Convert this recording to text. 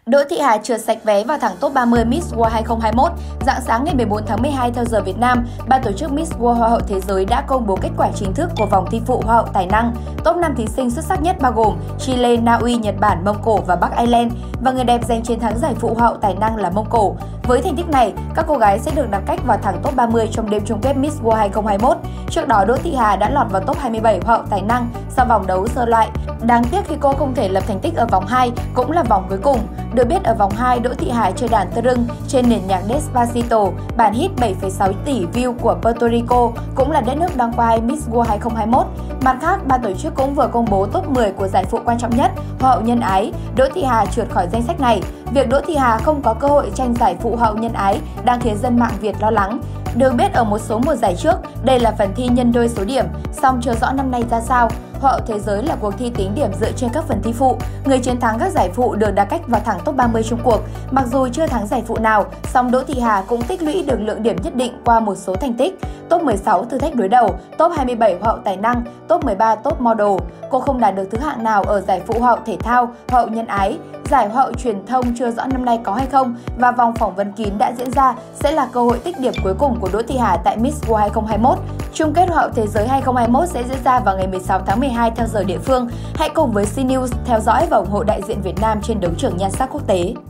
Đỗ Thị Hà trượt sạch vé vào thẳng top 30 Miss World 2021. Rạng sáng ngày 14 tháng 12 theo giờ Việt Nam, ban tổ chức Miss World Hoa hậu Thế giới đã công bố kết quả chính thức của vòng thi phụ Hoa hậu tài năng. Top 5 thí sinh xuất sắc nhất bao gồm Chile, Na Uy, Nhật Bản, Mông Cổ và Bắc Ireland, và người đẹp giành chiến thắng giải phụ Hoa hậu tài năng là Mông Cổ. Với thành tích này, các cô gái sẽ được đặt cách vào thẳng top 30 trong đêm chung kết Miss World 2021. Trước đó, Đỗ Thị Hà đã lọt vào top 27 Hoa hậu tài năng sau vòng đấu sơ loại. Đáng tiếc khi cô không thể lập thành tích ở vòng 2, cũng là vòng cuối cùng. Được biết ở vòng 2, Đỗ Thị Hà chơi đàn tơ rưng trên nền nhạc Despacito, bản hit 7,6 tỷ view của Puerto Rico, cũng là đất nước đăng quang Miss World 2021. Mặt khác, ban tổ chức cũng vừa công bố top 10 của giải phụ quan trọng nhất, Hoa hậu nhân ái. Đỗ Thị Hà trượt khỏi danh sách này. Việc Đỗ Thị Hà không có cơ hội tranh giải phụ Hoa hậu nhân ái đang khiến dân mạng Việt lo lắng. Được biết ở một số mùa giải trước, đây là phần thi nhân đôi số điểm, song chưa rõ năm nay ra sao. Hoa hậu Thế giới là cuộc thi tính điểm dựa trên các phần thi phụ. Người chiến thắng các giải phụ được đặt cách vào thẳng top 30 chung cuộc. Mặc dù chưa thắng giải phụ nào, song Đỗ Thị Hà cũng tích lũy được lượng điểm nhất định qua một số thành tích. Top 16 thử thách đối đầu, top 27 Hoa hậu tài năng, top 13 top model. Cô không đạt được thứ hạng nào ở giải phụ Hoa hậu thể thao, Hoa hậu nhân ái. Giải Hoa hậu truyền thông chưa rõ năm nay có hay không, và vòng phỏng vấn kín đã diễn ra sẽ là cơ hội tích điểm cuối cùng của Đỗ Thị Hà tại Miss World 2021. Chung kết Hoa hậu Thế giới 2021 sẽ diễn ra vào ngày 16 tháng 12 theo giờ địa phương. Hãy cùng với CNews theo dõi và ủng hộ đại diện Việt Nam trên đấu trường nhan sắc quốc tế.